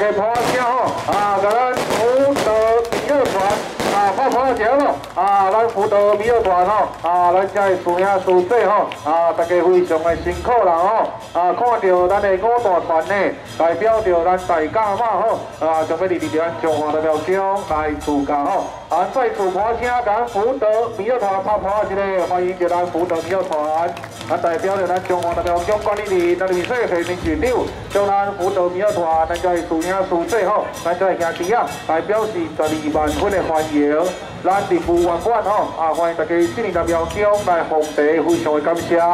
家拍声吼，甲咱福德米乐团拍一下咯，咱福德米乐团吼，咱遮的师兄师姐吼，大家非常的辛苦啦吼，看到咱的五大团呢，代表着咱大家嘛吼，准备伫咱中华代表奖来自驾吼，再次拍声，咱福德米乐团拍一个，欢迎着咱福德米乐团，代表着咱中华代表奖管理员，咱联税会秘书长，将咱福德米乐团，咱遮的师兄师姐吼，咱遮的兄弟啊，来表示12万分的欢迎。咱伫富源馆吼，欢迎大家今年代表奖来奉茶，非常的感谢。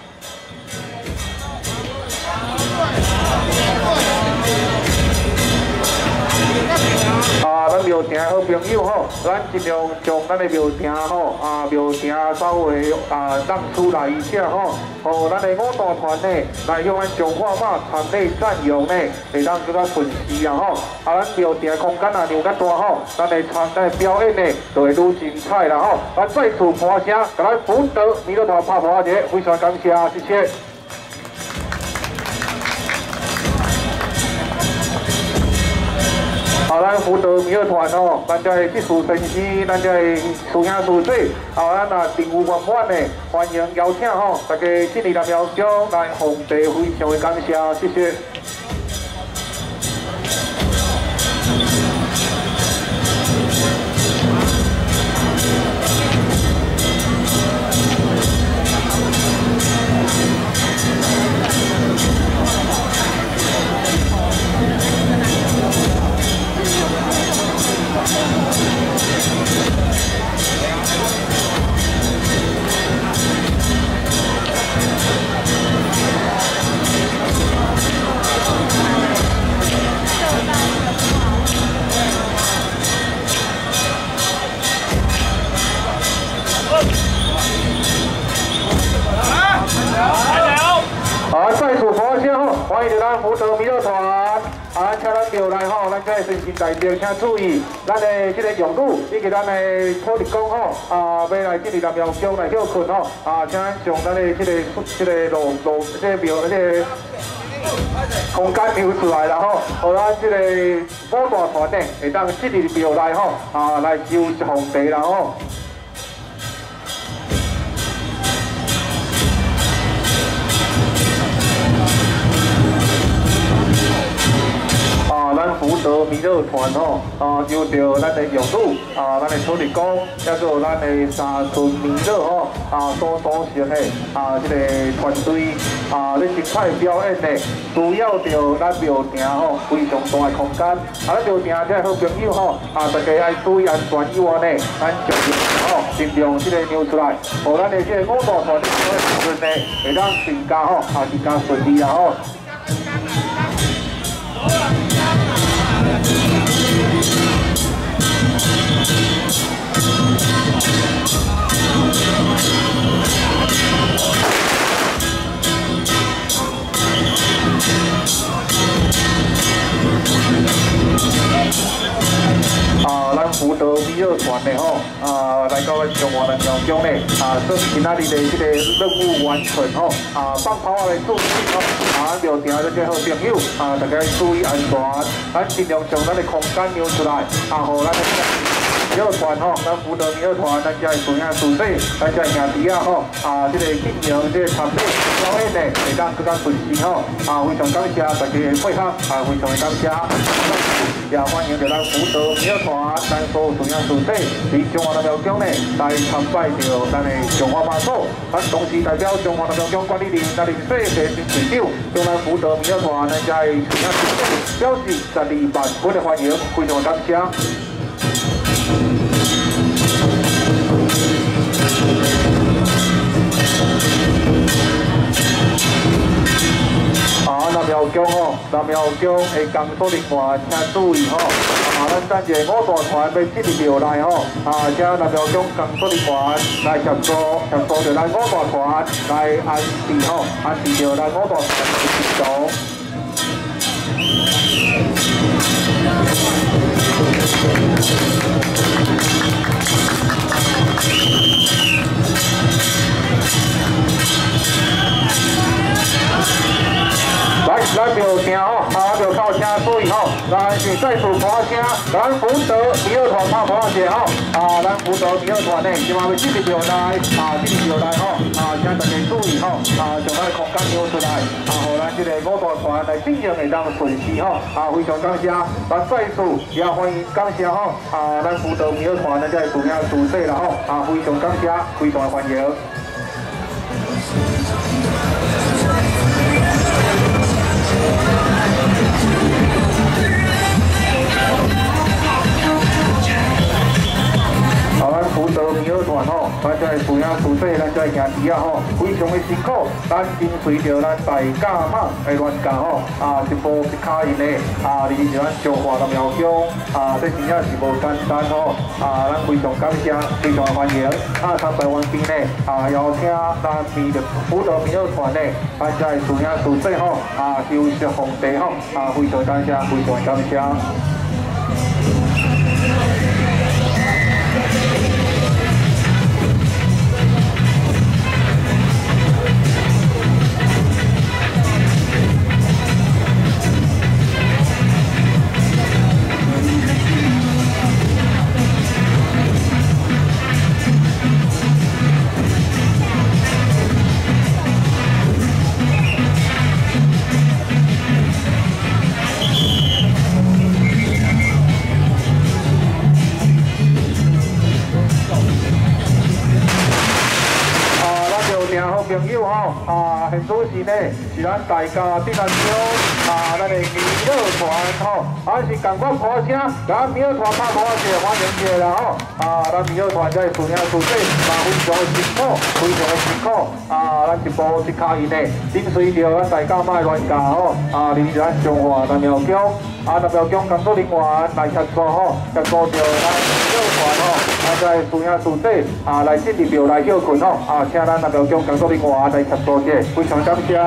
咱庙埕好朋友吼，咱尽量将咱的庙埕吼，庙埕稍微让出来一下吼，互咱的五大团呢来向咱中华马场内占用呢，会当更加顺势啊吼。咱庙埕空间量较大吼，咱的表演呢就会愈精彩啦吼。咱再次拍声，甲咱福德米乐团拍一下，非常感谢，谢谢。咱福德米乐团吼，咱遮的技术先生，咱遮的师兄师姐，咱任务圆满的，欢迎邀请吼，大家今年代表奖来奉茶，非常的感谢，谢谢。再次拍声吼，欢迎着咱福德米乐团，请咱庙内吼，咱遮先进代表请注意，咱的这个用语以及咱的土地公吼，要来今年代表奖来休困吼，请咱将咱的这个庙这个空间留出来啦吼，互咱这个五大团呢会当进入庙内吼，来收奉茶啦吼。咱福德米乐团吼，有着咱的用语，咱的土地公，还有咱的三村米乐吼，所组成的这个团队，咧精彩表演呢，需要着咱庙埕吼非常大的空间，咱庙埕这好朋友吼，大家要注意安全以外呢，咱尽量吼尽量这个扭出来，互咱的这个五大团的时阵呢，会当更加吼，更加顺利啦吼。咱福德米乐团的吼，来到咱中华人民奖呢，说今仔日的这个任务完成吼，放炮的注意吼，庙埕这些好朋友，大家注意安全，咱尽量将咱的空间留出来，互咱的米乐团吼，咱福德米乐团，咱遮的师兄师姐，咱遮的兄弟啊吼，这个进行这个场内表演呢，会当更加顺利吼，非常感谢大家的配合，非常的感谢。也欢迎着咱福德米乐团，咱所有师兄师姐，伫中华代表奖呢来参拜着咱的中华妈祖，咱同时代表中华代表奖管理员，咱联税会秘书长，将咱福德米乐团咱遮的师兄师姐表示12万分的欢迎，非常感谢。咱庙奖吼，咱庙奖的工作人员请注意吼，咱等一个五大团要进入庙内吼，请咱庙奖工作人员来协助着咱五大团来安置吼，安置着咱五大团的行动。来，咱庙埕吼，就靠请师注意吼，咱是再次播声，咱福德第二团拍播者吼，咱福德第二团呢，今晚要继续上来，继续上来吼，请大家注意吼，将咱的空间留出来，互咱这个五大团来进行会当顺序吼，非常感谢，咱再次也欢迎感谢吼，咱福德第二团呢，在主要主席啦吼，非常感谢，非常欢迎。咱福德米尔团吼，咱在主要主席，咱在兄弟啊吼，非常的辛苦，咱跟随着咱大家嘛的乱教吼，一步一脚印的，离咱彰化南庙乡，这真正是无简单吼，咱非常感谢，非常欢迎，参拜完毕呢，邀请咱福德米尔团呢，咱在主要主席吼，休息皇帝吼，非常感谢，非常感谢。朋友吼，现主是呢是咱大家必然中，咱的米乐团吼，是共我鼓声，咱米乐团拍鼓者欢迎者啦吼，咱米乐团在主要主席，非常的辛苦，非常的辛苦，咱一步一脚印呢，跟随着咱大家卖乱教吼，离咱彰化南庙乡，南庙乡工作人员来协助吼，协助着咱米乐团吼，在主要主席来进入庙来休困吼，请咱南庙乡工作人员来协助者，非常感谢。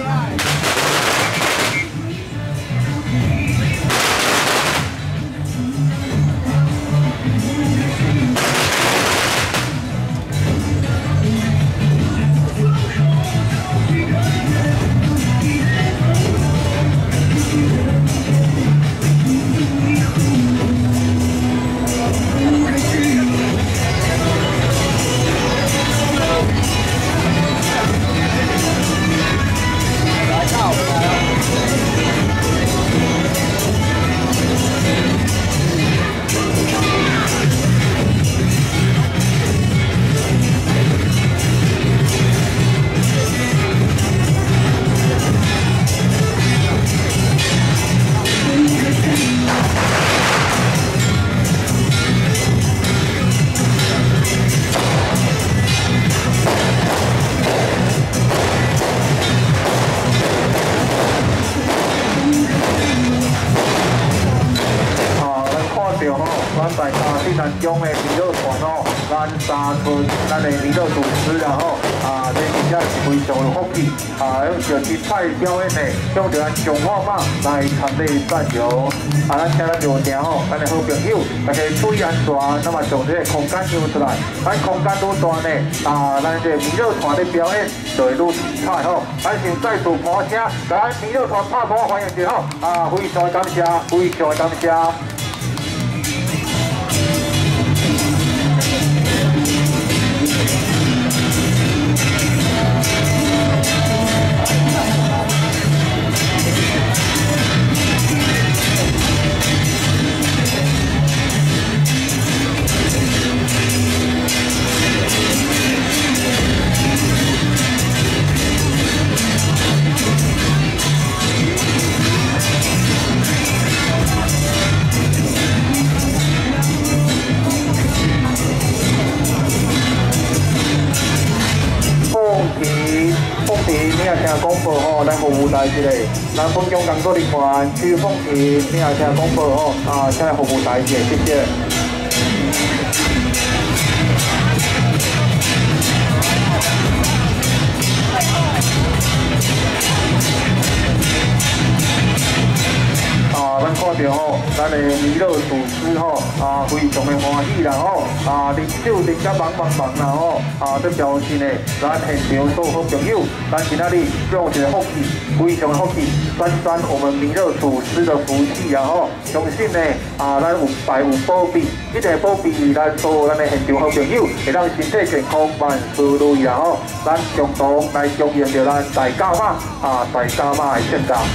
大家非常中的娱乐团吼，咱三村咱的娱乐主持啦吼，这真正是非常的福气，用着精彩表演的，向着咱彰化嘛来参与赞扬，咱请咱热情吼，咱的好朋友，大家注意安全，那么将这个空间留出来，咱空间愈大呢，咱这娱乐团的表演就会愈精彩吼，咱先再次鼓声，咱娱乐团拍鼓欢迎一下吼，非常感谢，非常感谢。你也听广播吼，咱服务台一个，咱本乡工作人员区凤田，你也听广播吼，请服务台一个，谢谢。咱看到吼，咱咱的弥勒祖师吼非常的欢喜啦吼人手真甲忙啦吼这表示呢，咱现场所有好朋友，咱今仔日用一个福气，非常的福气，沾我们弥勒祖师的福气啊吼，相信呢咱有财有保庇，一定保庇咱所有咱的现场好朋友，会当身体健康，万事如意啦吼，咱共同来恭迎着咱大甲妈大甲妈的现场。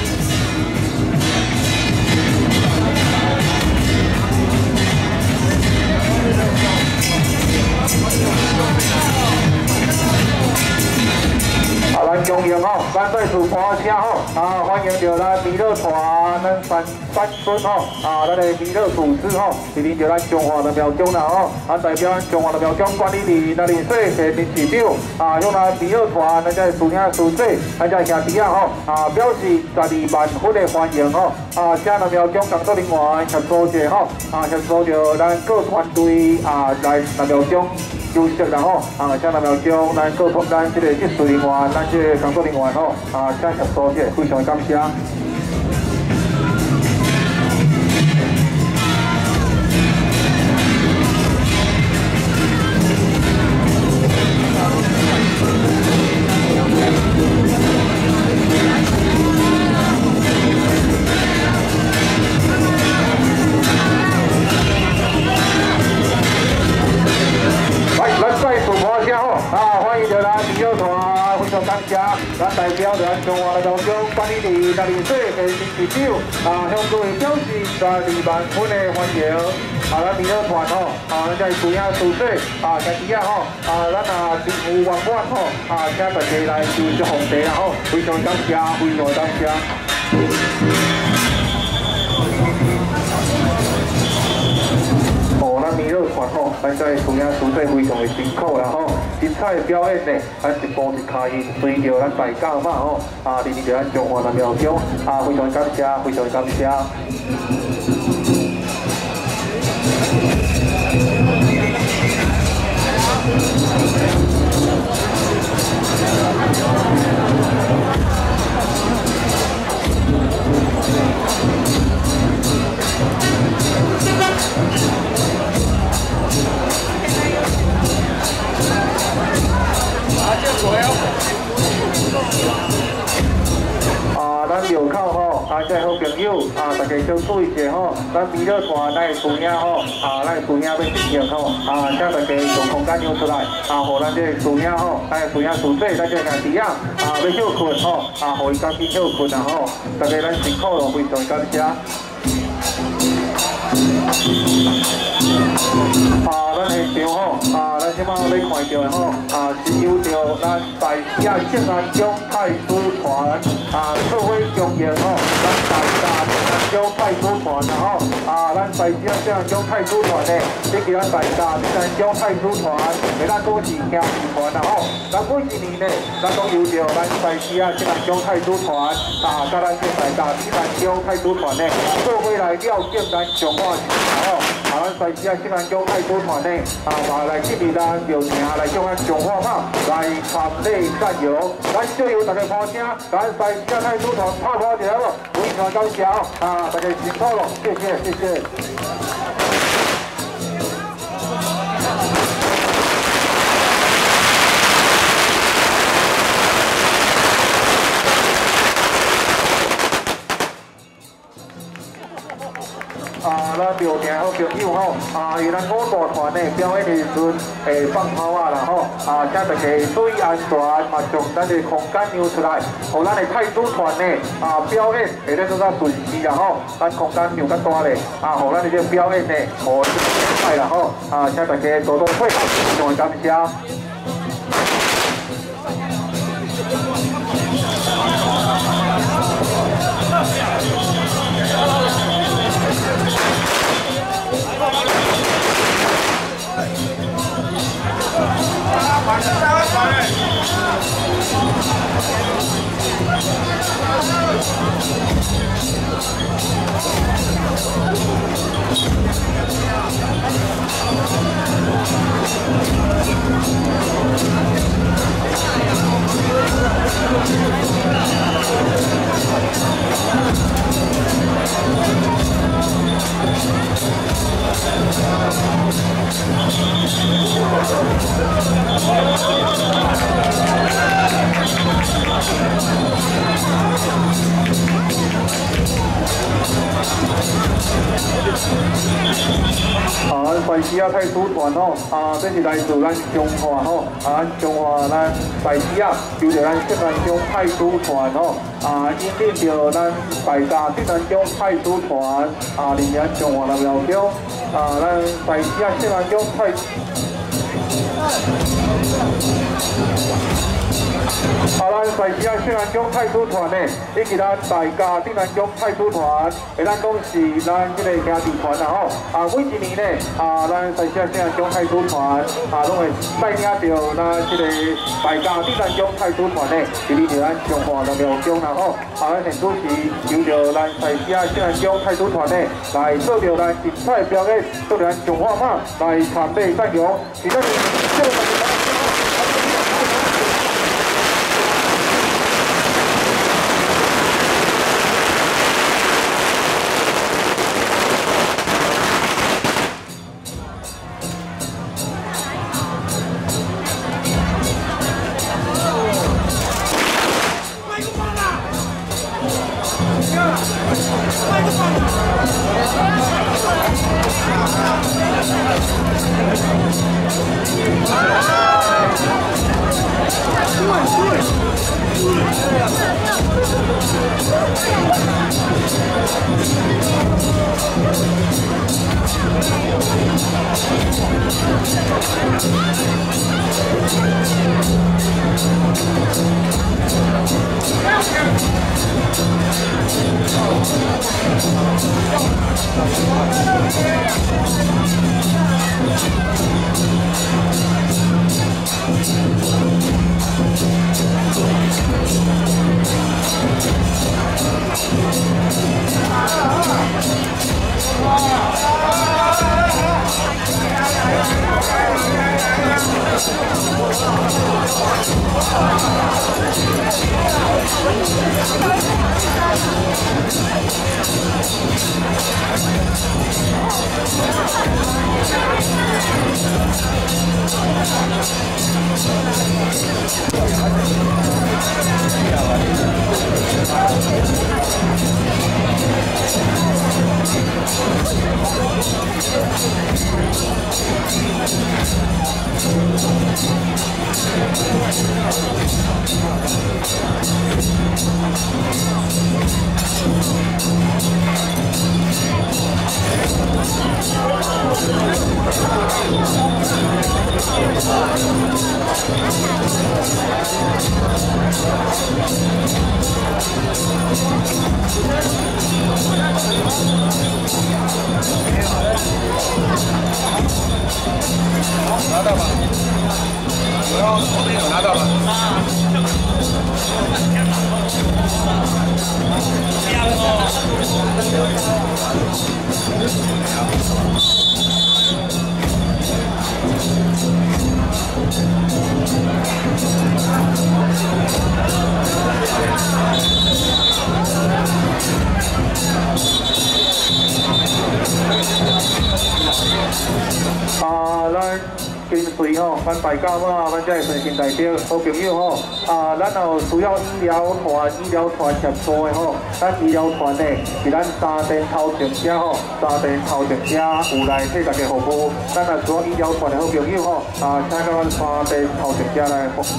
咱恭迎吼，咱再次欢声吼，欢迎着咱弥勒团，咱三尊吼，咱的弥勒祖师吼，莅临着咱中华的庙中啦吼，代表咱中华的庙中管理员、咱领队、下面市长，向咱弥勒团，咱这师兄师姐，咱这兄弟吼，表示12万分的欢迎吼，请咱庙中工作人员协助者吼，协助着咱各团队来咱庙中。休息啦吼，请咱庙中咱各咱这个技术人员，咱这个工作人员吼，请协助者，非常感谢。欢迎着咱弥勒团，非常感谢，咱代表着咱中华的庙中管理员、咱领队、下面市长，向各位表示12万分的欢迎。咱弥勒团吼，咱这师兄师姐，兄弟吼，咱任务圆满吼，请大家来收拾皇帝啦吼，非常感谢，非常感谢。咱弥勒团吼，咱这师兄师姐非常的辛苦啦吼，精彩的表演呢，咱一步一脚印，随着咱大甲妈吼，莅临着咱中华的庙中，非常感谢，非常感谢。咱庙口吼，这好朋友大家小注意一下吼，咱弥勒团咱的师兄吼，咱的师兄要进行吼，请大家从空间让出来，互咱这个师兄吼，咱的师兄师姐，咱这兄弟要休困吼，互伊赶紧休困啦吼，大家咱辛苦咯，非常感谢。咱现场吼，咱即马要看到吼，是由着咱大甲圣安宫太子团社会恭迎吼，咱大甲圣安宫太子团啦吼，咱大甲圣安宫太子团呢，这是咱大甲圣安宫太子团，咱都是兄弟团啦吼，咱每一年呢，咱都由着咱大甲圣安宫太子团甲咱这大甲圣安宫太子团呢，做伙来了解咱中华文化吼。咱大甲圣安宫太子团呢，来建立咱庙埕，来向咱中华嘛来传礼赞扬。咱最后大家拍声，咱大甲太子团拍拍一下咯，非常感谢大家辛苦咯，谢谢谢谢。咱庙埕好朋友吼，因咱五大团的表演的时阵会放炮啦吼，请大家注意安全，从咱的空间让出来，互咱的太子团呢表演会当做较顺序啦吼，咱空间让较大咧，互咱的这表演呢，互精彩啦吼，请大家多多配合，非常感谢。 赛西亚太祖团吼，这是来自咱中华吼，中华咱赛西亚由着咱新南乡太祖团吼，引领着咱大家新南乡太祖团，领领中华代表乡，咱赛西亚新南乡太。咱赛西亚新南乡太祖团呢，以及咱大家新南乡太祖团，会当讲是咱这个兄弟团啦吼。每一年呢，咱赛西亚新南乡太祖团，拢会带领着咱这个大家新南乡太祖团呢，是领着咱中华代表乡啦吼。咱现主是由着咱赛西亚新南乡太祖团呢，来做着咱精彩表演，做着咱中华马来参备赞扬，是咱这个。 拿到吧，我要后面有拿到了。 咱跟随吼，咱大家嘛，咱这是新代表好朋友吼，咱有需要医疗团协助的吼，咱医疗团呢是咱三电头前者吼，三电头前者有来替大家服务，咱若需要医疗团的好朋友吼，请到咱三电头前者来服务。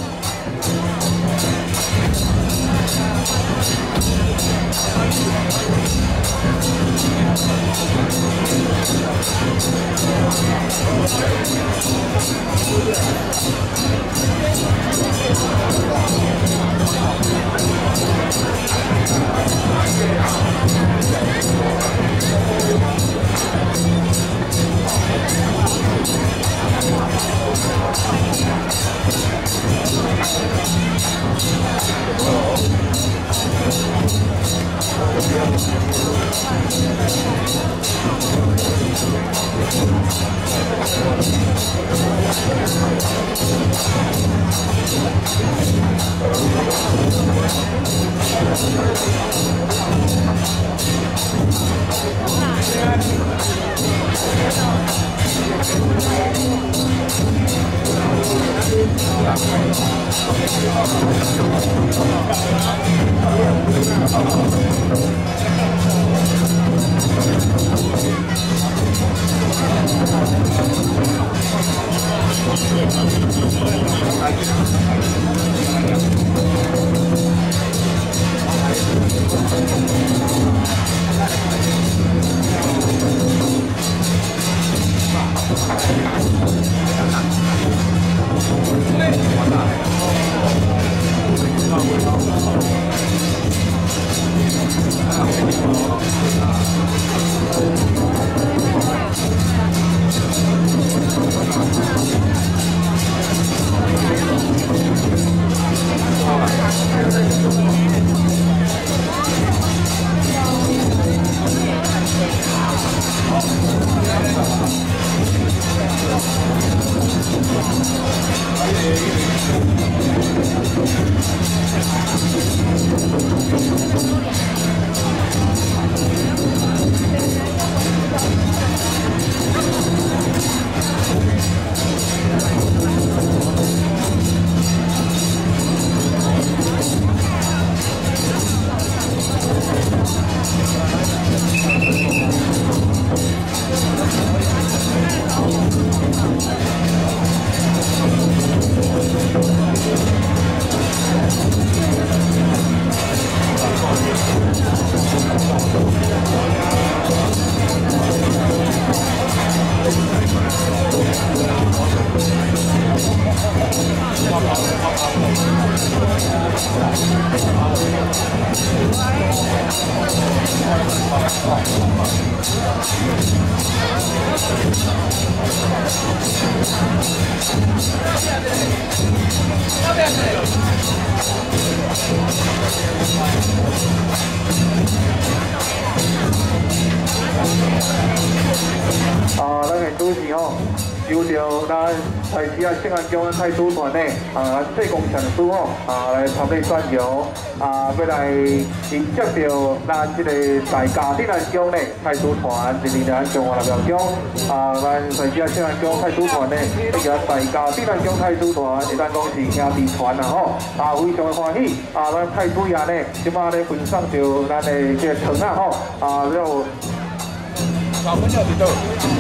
咱现主持吼，由着咱台西圣安宫太祖团呢，社工上师吼，来参与选游，要来迎接着咱这个大甲镇安宫呢太祖团12年中华代表奖，咱台西圣安宫太祖团呢，这个大甲镇安宫太祖团，会当讲是兄弟团啦吼，非常的欢喜，咱太祖爷呢，即马咧分享着咱的这个糖啊吼，了。 小朋友比较。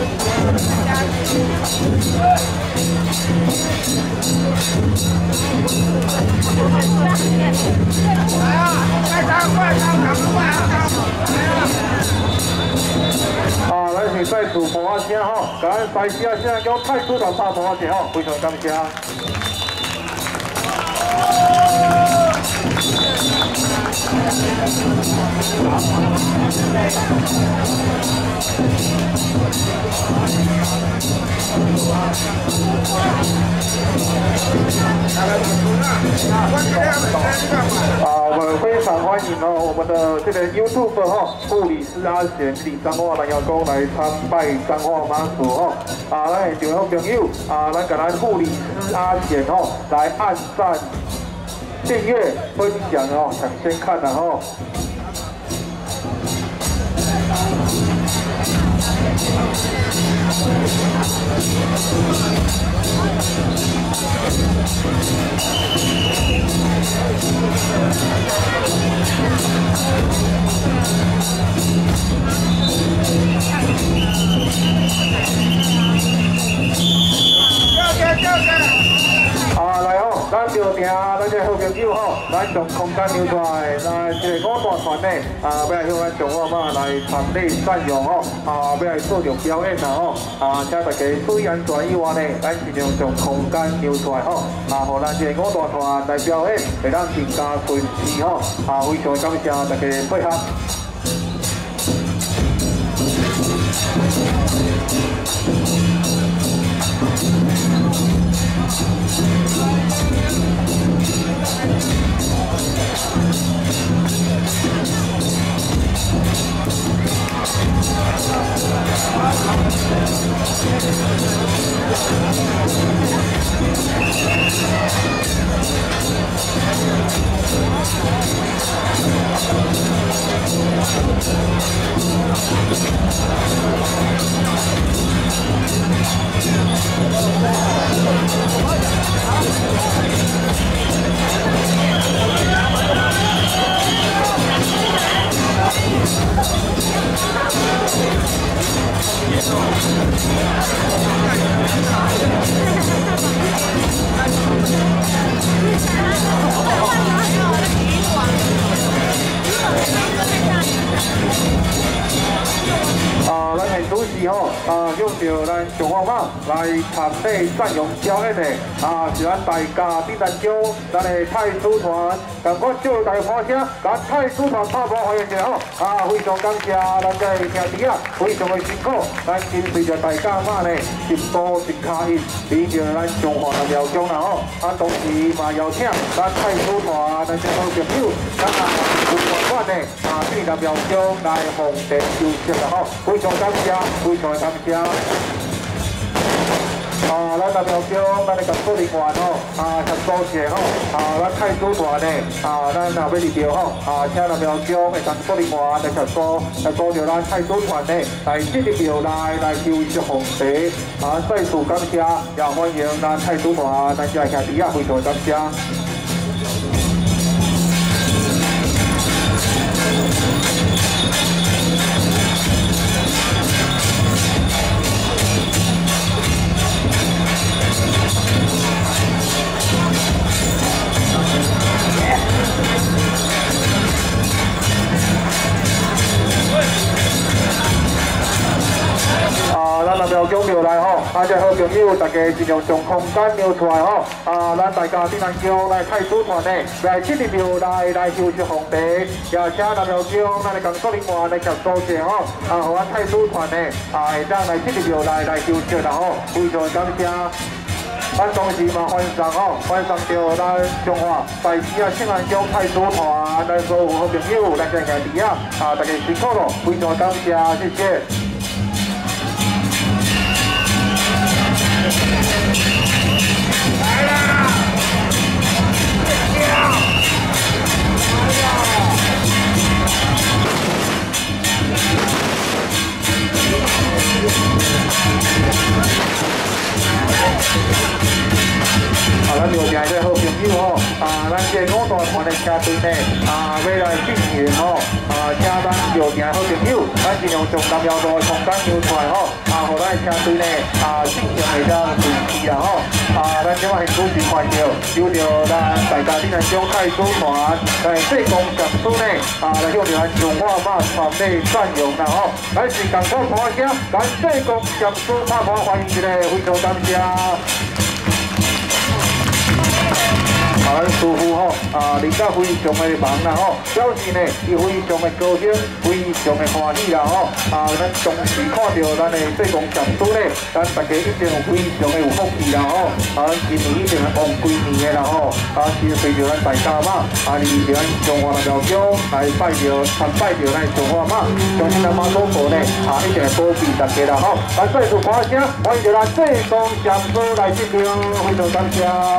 来啊！快上，快上，赶快啊！ 咱是在主播啊声吼，感恩台西现在叫太祖团大播啊声吼，非常感谢。 我们非常欢迎我们的这个 YouTube 护理师阿贤李彰化南瑶宫来参拜彰化妈祖咱现场好朋友咱给咱护理师阿贤来按赞、订阅、分享抢先看来咱就定咱这好朋友咱从空间流出来，咱这个五大团呢，要来向咱中华妈来参礼赞扬要来做着表演请大家注意安全以外呢，咱尽量从空间流出来互咱这个五大团来表演，会当更加顺利非常感谢大家配合。 Thank you. 咱中华马来参与赞扬表演的是咱大家顶咱叫咱的太子团，赶快祝大家欢声，咱太子团拍波欢迎一下吼！非常感谢咱这兄弟啊，非常的辛苦，咱跟随着大家嘛呢，一步一脚印，离着咱中华的苗疆啦吼！同时嘛邀请咱太子团咱这好朋友，咱有关的对咱苗疆来奉献优秀啦吼！非常感谢，非常感谢。咱代表讲，咱的工作人员吼，协助者吼，咱太子团的，咱也要入着吼，请代表讲的工作人员来协助，来助着咱太子团的来进入庙内来休息皇帝，再次感谢，也欢迎咱太子团咱这兄弟啊，非常感谢。咱代表讲庙内吼，这好朋友大家尽量将空间留出来吼。咱大家顶咱叫来太子团的来进入庙内来休息皇帝，也请代表讲咱的工作人员来协助者吼，互咱太子团的会当来进入庙内来休息啦吼，非常感谢。咱同时嘛欢送吼，欢送到咱中华大溪圣安乡太子团咱所有好朋友，咱这兄弟啊，大家辛苦了，非常感谢，谢谢。来啦！咱庙内这好朋友吼，咱这五大团的车队呢，要来进行吼，请咱庙内好朋友，咱尽量将咱庙内空间留出来吼，互咱车队呢，正常会当维持啦吼，咱即摆现主持看到，有着咱大家顶咱种太子团，来济公上师呢，来向着咱中华马传递赞扬啦吼，咱是共款拍声，咱济公上师拍拍欢迎一下，非常感谢。咱师傅吼，领导非常的忙啦吼，表示呢，伊非常的高兴，非常的欢喜啦吼。咱同时看到咱的济公上师呢，咱大家一定有非常的有福气啦吼。咱今年一定会旺几年的啦吼。是随着咱大家嘛，离着咱中华的庙乡来参拜着咱中华嘛，相信咱马祖婆呢，一定会保庇大家啦吼。咱再次欢声，欢迎着咱济公上师来进场，非常感谢。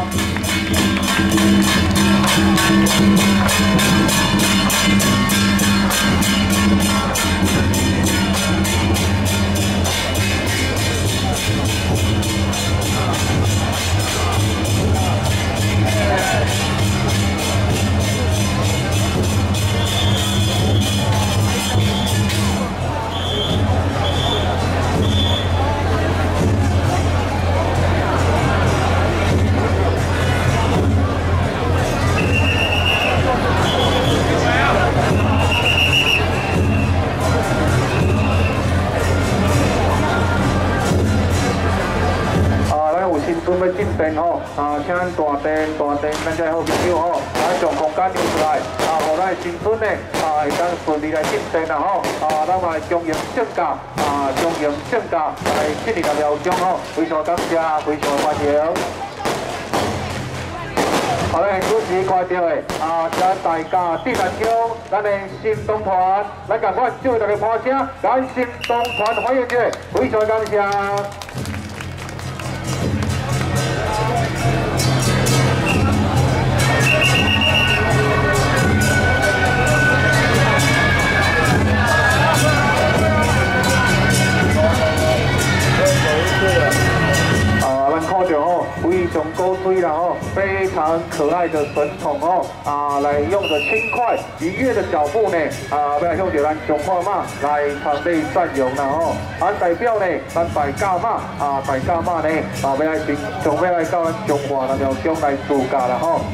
准备进店吼，请大店，咱这好朋友吼，将空间留出来，互咱新村呢，会当顺利来进店啦吼，咱嘛中营正价，来进入咱庙中吼，非常感谢，非常欢迎。咱主持看到的，咱大家顶咱叫，咱的新东团，咱赶快祝大家拍声，咱新东团欢迎一下，非常感谢。非常高推啦吼，非常可爱的神童哦，来用着轻快愉悦的脚步呢，要向着咱中华马来传递赞扬啦吼，代表呢，咱大家马呢，要来到咱中华的庙中来度假啦吼。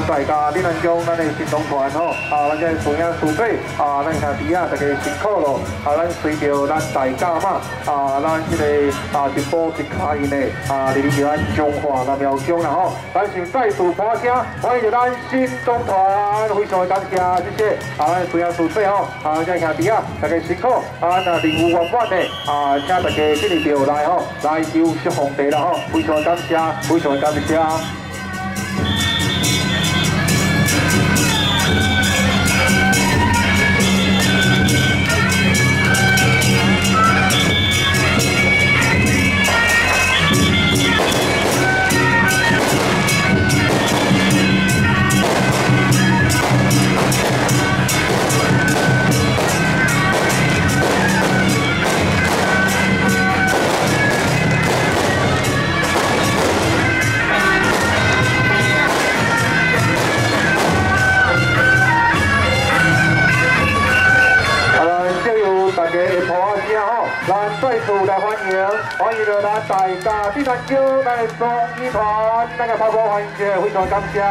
大家你咱将咱的行动团吼，咱这师兄师姐，咱兄弟大家辛苦咯，咱随着咱大家嘛，咱这个一步一脚印的，入去咱中华南庙宫啦吼，咱先再次拍声，欢迎咱行动团，非常感谢，谢谢，咱师兄师姐吼，这兄弟大家辛苦，任务圆满的，请大家这里就来吼，来求释皇帝啦吼，非常感谢，非常感谢。咱再次来欢迎着咱大家第三招，咱的综艺团，咱个拍鼓欢迎一下，非常感谢。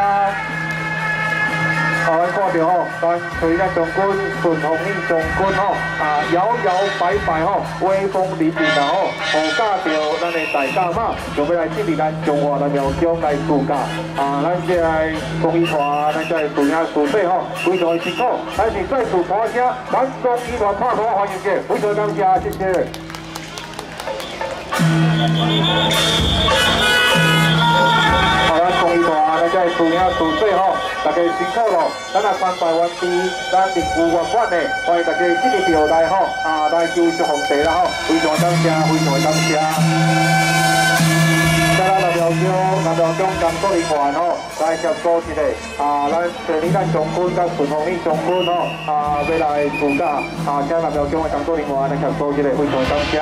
咱看到吼，咱随咱将军顺风义将军吼，摇摇摆摆吼，威风凛凛啦吼，护驾着咱的大家嘛，就要来进入咱中华南庙宫来自驾。咱这个综艺团，咱这个师兄师姐吼，非常的辛苦，咱是再次拍声，咱综艺团拍鼓欢迎一下，非常感谢，谢谢。咱综艺团，咱这个师兄师姐吼，大家辛苦咯，咱也参拜完毕，咱任务圆满的，欢迎大家这个就来吼，来求释皇帝啦吼，非常感谢，非常感谢。在咱南庙宫工作人员吼，来协助一下，咱第二咱将军甲顺风义将军吼，要来自驾，请南庙宫的工作人员来协助一下，非常感谢。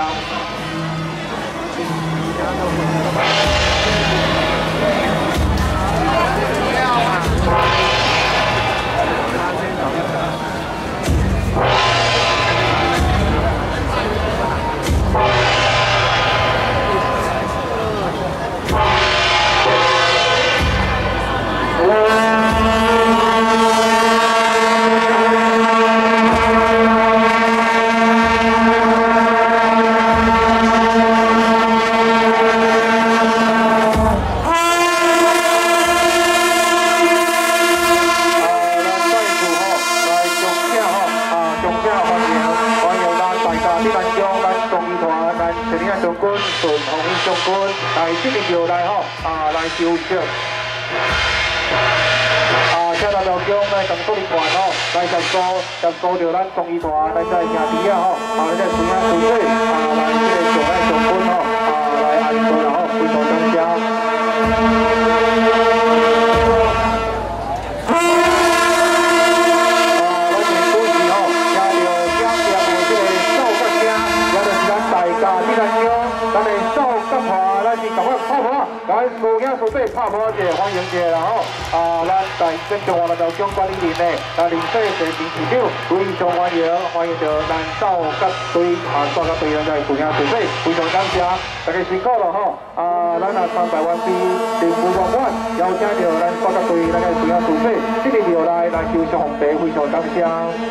休息。请咱庙宫来工作人员吼，来协助着咱综艺团，咱这兄弟吼，咱这师兄师姐，来这个上来上分吼，来安顿啦吼，非常感谢。咱师兄师姐拍鼓者，欢迎者啦吼！咱在中华南庙宫管理员的，咱林世社前市长非常欢迎着咱扫甲队扫甲队咱这师兄师姐，非常感谢，大家辛苦了吼！咱也参拜完毕，任务圆满，邀请着咱扫甲队咱这师兄师姐，这个就来求释皇帝，非常感谢。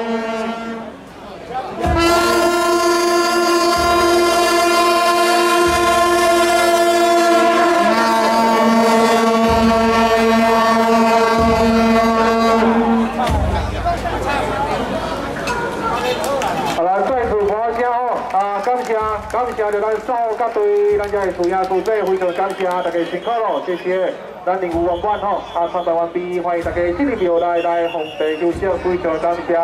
感谢着咱扫甲队，咱这师兄师姐非常感谢，大家辛苦咯，谢谢。咱任务圆满吼，参拜完毕，欢迎大家这个庙来皇帝休息，非常感谢。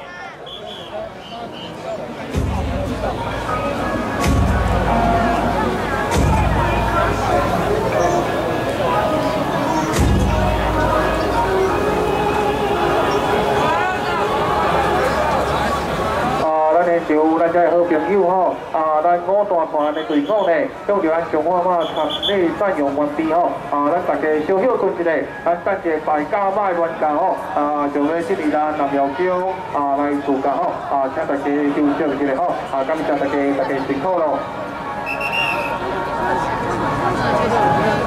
就咱这好朋友吼，咱五大团的队伍呢，向着咱中华嘛场内占用完毕吼，咱大家小休困一下，咱等者大家卖乱讲吼，就要进入咱南庙宫来自驾吼，请大家休息一下吼，感谢大家辛苦咯。